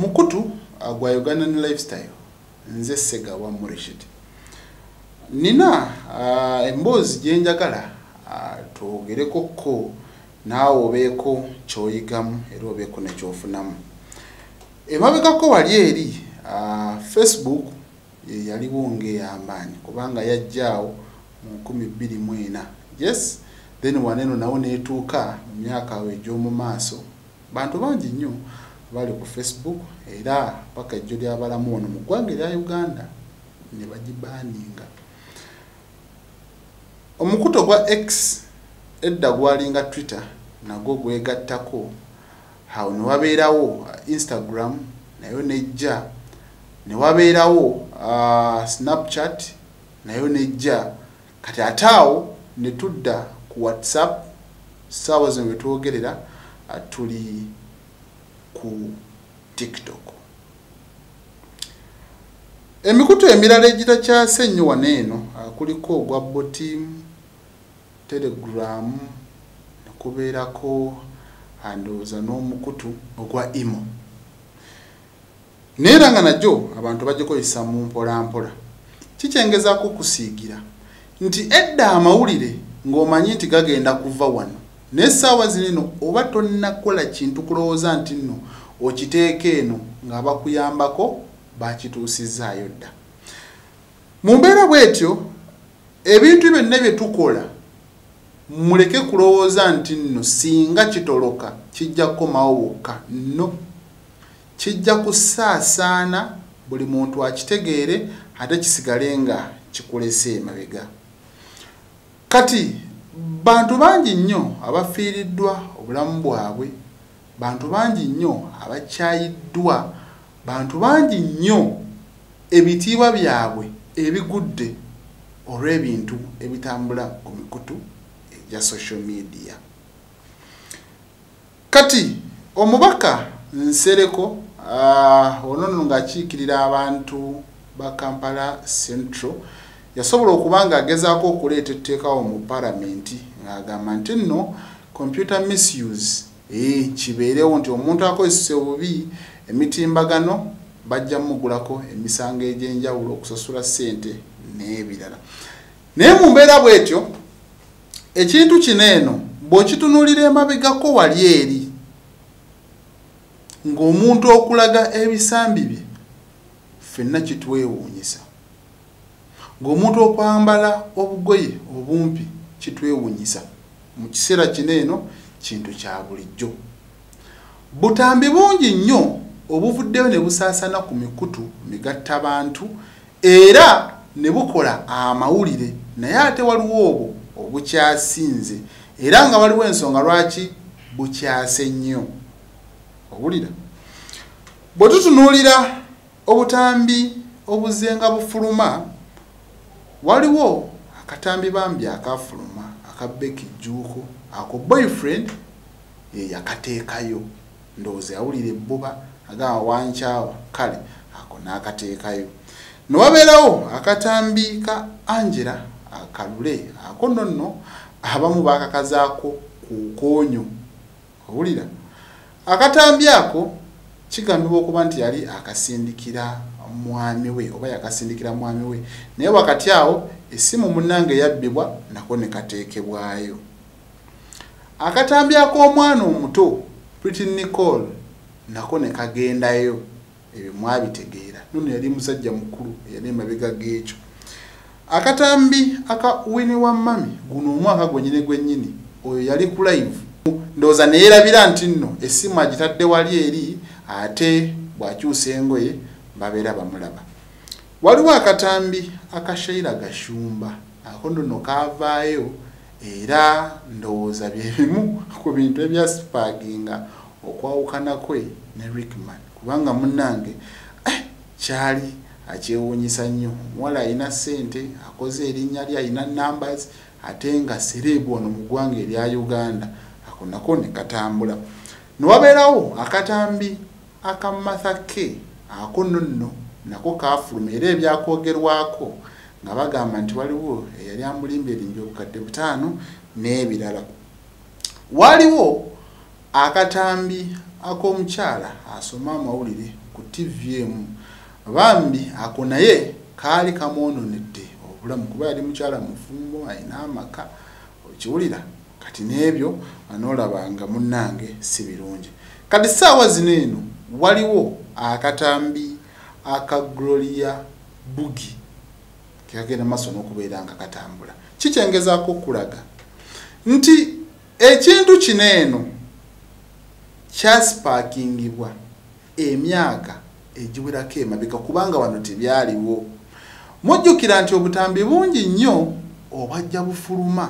Mukutu gwa Ugandan Lifestyle nze Sega wa Murishid. Nina emboozi gye njagala twogereko ko naawe obeeko ky'oyigamu era obeeko ne ky'ofunamu. Emabegako wali eri Facebook yaliwo ng'ey'amaanyi kubanga yajjaawo mu 2024. Yes, then waneno nawo neetuuka mu myaka egy'omu maaso. Bantu bangi nnyo bali ku Facebook era paka ejjo ly'abalamu wano mu ggwanga erya Uganda ne bagibaaninga. Omukuto gwa X edda gwalinga Twitter nagwo gwegattako. Awo ne wabeerawo Instagram nayo nejja, ne wabeerawo Snapchat nayo nejja, kati ataawo ne tudda ku WhatsApp. Ssaawa zino wetwogerera tuli ku TikTok. Emikutu emirala egitakyase nnyo waneeno kuliko ogwa Botim, Telegram, ne kubeerako andowooza n'omukutu ogwa Imo. Neera nga najjo abantu bagikozesa mu mpolampola. Kikyengezaako kusiigira nti edda amawulire ng'omanyi nti gagenda kuva wano, n'essaawa zino oba tonnakola kintu kulowooza nti nno okiteeka eno nga bakuyambako bakituusizaayo dda. Mu mbeera bw'etyo ebintu byonna bye tukola muleke kulowooza nti nno singa kitoloka kijja kukomawo wokka. No, kijja kusaasaana buli muntu akitegeere ate kisigale nga kikulese emabega. Kati bantu bangi nnyo abafiiriddwa obulamu bwabwe, bantu bangi nnyo abakyayiddwa, bantu bangi nnyo ebitiibwa byabwe ebigudde olw'ebintu ebitambula ku mikutu egya social media. Kati omubaka Nsereko ono ng'akiikirira abantu ba Kampala Central yasobola okuba ng'agezaako okuleeta etteekawo mu palamenti ng'agamba nti nno computer misuse kibeerewo, nti omuntu akozesa obubi emitimbagano bajja mugulako emisango egy'enjawulo okusasula ssente n'ebirala. Naye mu mbeera bw'etyo ekintu kino eno bw'okitunuulira emabegako wali eri ng'omuntu okulaga ebisambi bye ffenna kitwewuunyisa, ng'omuntu okwambala obugoye obumpi kitwewuunyisa. Mu kiseera kino eno kintu kya bulijjo. Butambi bungi nnyo obuvuddeyo ne busaasana ku mikutu migatta bantu era ne bukola amawulire, naye ate waliwo obwo obukyasinze era nga waliwo ensonga lwaki bukyase nnyo. Owulira, bwe tutunuulira obutambi obuzenga bufuluma, waliwo akatambi bambi akafuluma aka Becky Juuko, ako boyfriend yakateekayo, ndowooza yawulira ebbuba agamba wankyawa, kale ako n'akateekayo. Ne wabeerawo akatambi ka Angela Akalule, ako nno abamu baakakazaako ku koonyo. Owulira, akatambi ako kigambibwa okuba nti yali akasindikira mwami we oba yakasindikira mwami we, naye wakati awo essimu munnange yabbibwa nako ne kateekebwayo. Akatambi ak'omwana omuto Pretty Nicole nako ne kagendayo, ebyo mwabitegeera, nno yali musajja mukulu eyali emabega g'ekyo. Akatambi aka Winnie Wamami guno omwaka gwennyini oyo yali ku live, ndowooza ne yeerabira nti nno essimu agitadde wali eri ate bw'akyusa engoye babeera bamulaba. Waliwo akatambi aka Sheila Gashumba, ako nno kaavaayo era ndowooza bye bimu ku bintu ebyasipaginga okwawukana kwe ne Rickman, kubanga munnange kyali akyewuunyisa nnyo. Omuwala alina ssente, akoze erinnya lye, alina numbers, ate nga sereebu wano mu ggwanga erya Uganda, ako nako ne katambula. Ne wabeerawo akatambi aka Martha K, ako nno nako kaafuluma era ebyakwogerwako nga bagamba nti waliwo eyali amulimbye erinnya obukadde 5 n'ebirala. Waliwo akatambi ak'omukyala asoma amawulire ku TVM bambi ako naye kaali kamononedde obulamu kuba yali mukyala mufumbo ayina amaka okiwulira kati n'ebyo anoolabanga munnange si birungi kati ssaawa zino eno waliwo akatambi aka Gloria Bugi kagenda maaso n'okubeera nga katambula kikyengezaako okulaga nti ekintu kino eno kyaspaakingibwa emyaka egiwerako emabega kubanga wano tebyaliwo mujjukira nti obutambi bungi nnyo obwajja bufuluma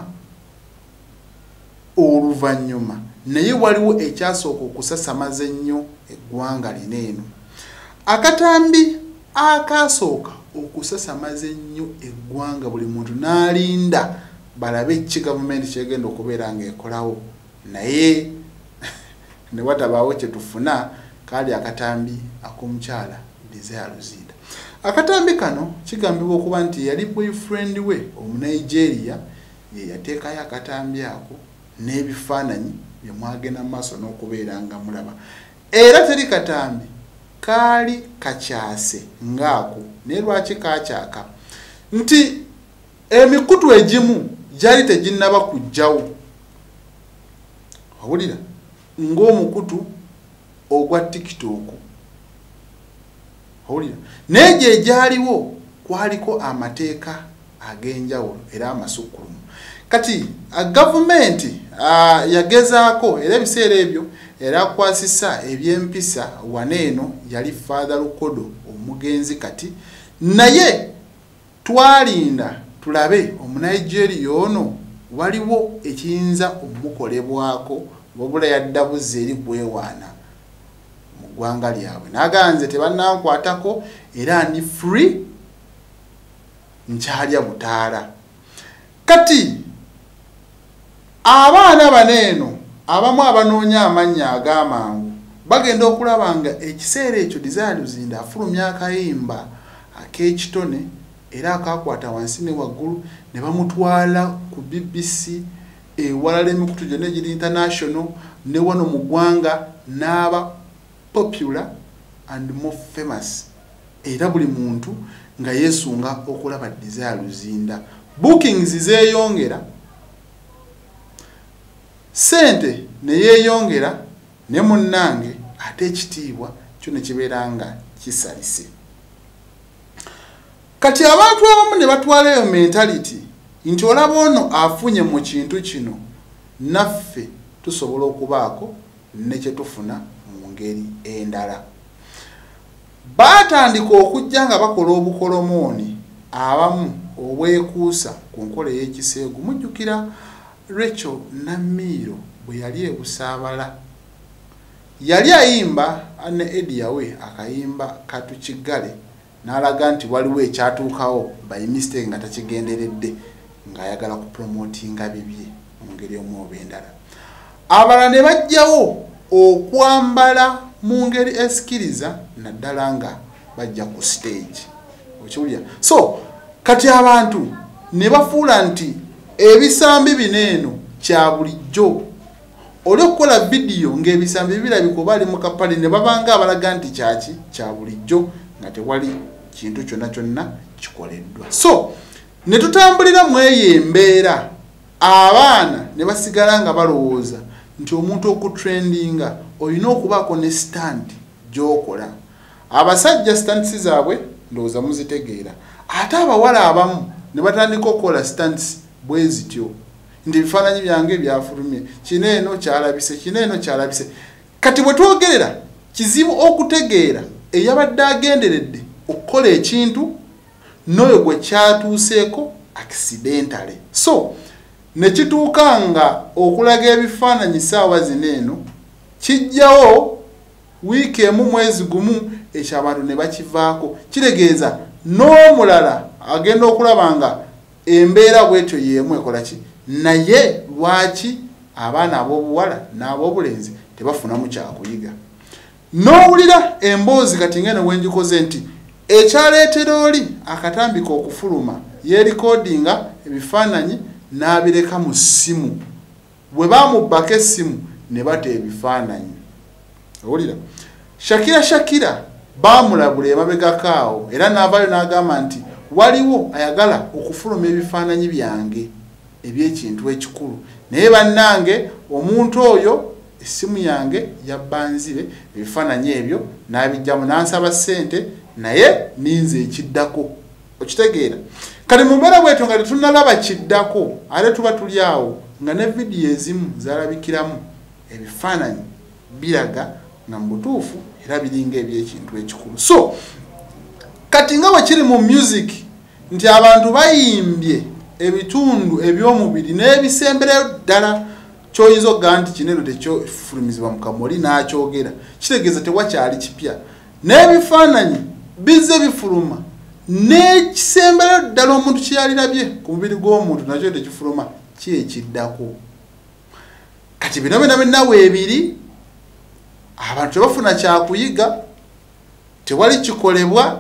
oluvannyuma naye waliwo ekyasooka okusasamaza ennyo eggwanga lino eno akatambi akasooka okusasamaza ennyo eggwanga buli muntu n'alinda balabe ki gavumenti kyegenda okubeera ng'ekolawo naye ne watabaawo kye tufuna kaali akatambi ak'omukyala Desire Luzinda akatambi kano kigambibwa okuba nti yali boyfriend we Omunigeria ye yateekayo akatambi ako n'ebifaananyi bye mwagenda mu maaso n'okubeera nga mulaba era teri katambi kaali kakyase ng'ako naye lwaki kakyaka nti emikutu egimu gyali teginnaba kujjawo wawulira ng'omukutu ogwa TikTok wawulira naye gye gyaliwo kwaliko amateeka ag'enjawulo era amasukkulumu kati gavumenti yagezaako era ebiseera ebyo era akwasisa ebyempisa waneeno yali Father Lukodo omugenzi kati naye twalinda tulabe Omunigeria ono waliwo ekiyinza omukolebwako wabula yaddabuze eri kwewaana mu ggwanga lyabwe naganze tebannankwatako era ndi free nkyalya butaala kati abaana baneeno abamu abanoonya amannya ag'amangu bagenda okulaba nga ekiseera ekyo Desire Luzinda afulumya akayimba ak'ekitone era akakwata wansi ne waggulu ne bamutwala ku BBC ewalala emikutu gyonna egiri international ne wano mu ggwanga n'aba popular and more famous era buli muntu nga yeesunga okulaba Desire Luzinda bookings zeeyongera sente ne yeeyongera ne munnange ate ekitiibwa kyo ne kibeera nga kisalise kati abantu abamu ne batwala eyo mentality nti olaba ono afunye mu kintu kino naffe tusobola okubaako ne kye tufuna mu ngeri endala baatandika okujja nga bakola obukolomooni abamu obwekuusa ku nkola y'ekiseegu mujjukira Rachel Namiiro bwe yali ebusaabala yali ayimba ne Eddie we akayimba katukigale n'alaga nti waliwo ekyatuukawo by mistake nga takigenderedde ng'ayagala kupromotinga bibye mu ngeri omu oba endala abalala ne bajjawo okwambala mu ngeri esikiriza naddala nga bajja ku stage okiwulira so kati abantu ne bafuula nti ebisambi bineeno kya bulijjo olwokukola vidiyo ng'ebisambi birabika oba ali mu kapale ne babanga abalaga nti kyaki kya bulijjo nga tewali kintu kyonna kyonna kikoleddwa so ne tutambulira mu eyo embeera abaana ne basigala nga balowooza nti omuntu okutrendinga olina okubaako ne stand gy'okola abasajja stands zaabwe ndowooza muzitegeera ate abawala abamu ne batandika okukola stands bwe zityo nti ebifaananyi byange byafulumye kino eno kyalabise kino eno kyalabise kati bwe twogerera kizibu okutegeera eyabadde agenderedde okukola ekintu n'oyo gwe kyatuuseeko accidentally so ne kituuka nga okulaga ebifaananyi ssaawa zino eno kijjawo wiiki emu mwezi gumu ekyo abantu ne bakivaako kitegeeza n'omulala agenda okulaba nga embeera bwetyo yeemu ekola ki naye lwaki abaana ab'obuwala n'ab'obulenzi tebafunamu kyakuyiga n'owulira emboozi kati ngeno wenjikoze nti ekyaleetera oli akatambika okufuluma yeerikodinga ebifaananyi n'abireka mu ssimu bwe bamubbako essimu ne bata ebifaananyi owulira Shakira bamulabula emabegakaawo era n'avaayo n'agamba nti waliwo ayagala okufuluma ebifaananyi byange eby'ekintu ekikulu naye bannange omuntu oyo essimu yange yabbanzire ebifaananyi ebyo n'abijjamu n'ansaba ssente naye ninze ekiddako okitegeera kati mu mbeera bwetyo nga tetunnalaba kiddako ate tuba tuli awo nga ne vidiyo ezimu zalabikiramu ebifaananyi biraga nga mu butuufu era biringa eby'ekintu ekikulu so kati nga bwe kiri mu music nti abantu bayimbye ebitundu eby'omubiri n'ebisemberayo ddala kyoyinza okugaa nti kino eno tekyofulumizibwa mu kamoli n'akyogera kitegeeza tewakyali kipya n'ebifaananyi bizze bifuluma n'ekisemberayo ddala omuntu kyeyalirabye ku mubiri gw'omuntu nakyo tekifuluma kyekiddako kati bino byonna weebiri abantu tebafuna kyakuyiga tewali kikolebwa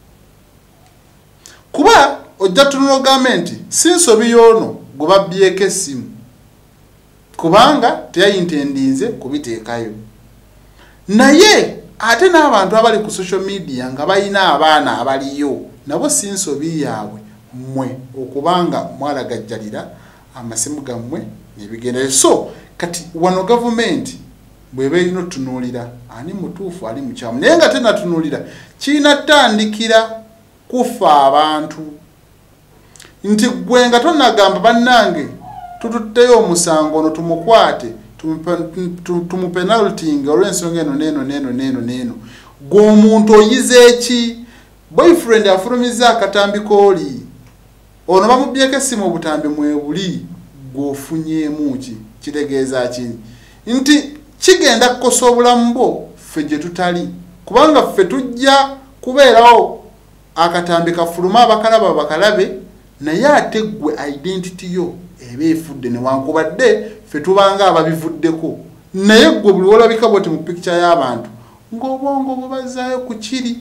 kuba ojja tunula ogambe nti si nsobi y'ono gwe babbyeko essimu kubanga teyayintendinze kubiteekayo naye ate n'abantu abali ku social media nga balina abaana abaliyo nabo si nsobi yaabwe mmwe okubanga mwalagajjalira amasimu gammwe n'ebigendayo so kati wano gavumenti bweba erina otunuulira ani mutuufu ali mukyamu naye nga tenatunuulira kirina ttandikira kufa abantu nti gwe nga tonnagamba bannange tututteyo omusango ono tumukwate tumupenaltinga olw'ensonga eno neeno gwe omuntu oyize eki boyfriend afulumiza akatambi kooli ono bamubbyeko essimu obutambi mwebuli gweofunyeemu ki kitegeeza kini nti kigenda kukosa obulamu bwo ffe gye tutali kubanga ffe tujja kubeerawo akatambi kafuluma abakalaba bakalabe naye ate gwe identity yo eba efudde newankubadde ffe tubanga ababivuddeko naye gwe buli wolabika bwoti mu picture y'abantu ng'obwongo bwe bazaayo ku kiri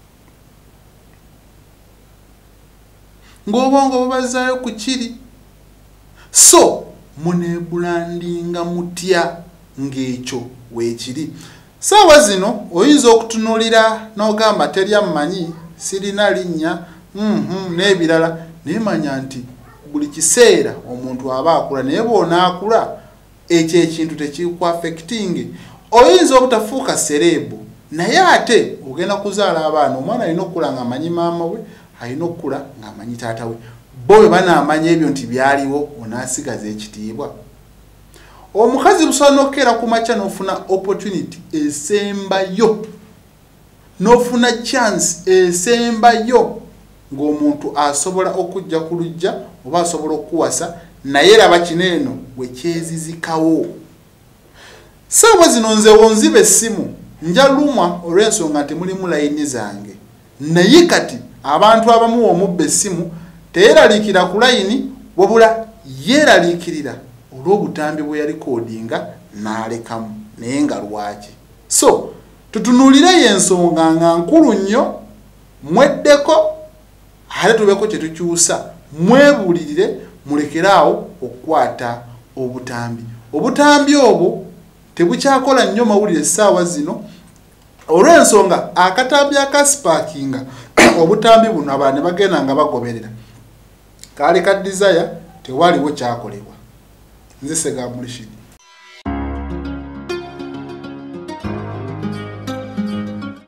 so muneebulandinga mutya ng'ekyo weekiri saawa zino oyinza okutunuulira n'ogamba teryammanyi sirina linnya n'ebirala naye manya nti buli kiseera omuntu aba akula naye bw'onaakula ekyo ekintu tekikuaffectinge oyinza obutafuuka sereebu naye ate ogenda kuzaala abaana omwana alina okukula ng'amanyi maama we alina okukula ng'amanyi taata we bo bwe banaamanya ebyo nti byaliwo onaasigaza ekitiibwa omukazi busobola n'okkeera ku makya n'ofuna opportunity esembayo n'ofuna chance esembayo ng'omuntu asobola okujja ku lujja oba asobola okuwasa naye raba kino eno bwe kyezizikawo saawa zino nze wonziba essimu njalumwa olw'ensonga nti mulimu layini zange naye kati abantu abamu omubba essimu teyeeraliikira ku layini wabula yeeraliikirira olw'obutambi bwe yalikodinga n'alekamu naye nga lwaki so tutunuulireyo ensonga nga nkulu nnyo mweddeko ate tubeko kye tukyusa mwebuulirire mulekeraawo okukwata obutambi obwo tebukyakola nnyo mawulire essaawa zino olw'ensonga akatambi akasipaakinga obutambi buno abantu ne bagenda nga bagoberera kaali ka desire tewaliwo kyakolebwa nze Sega Mulishidi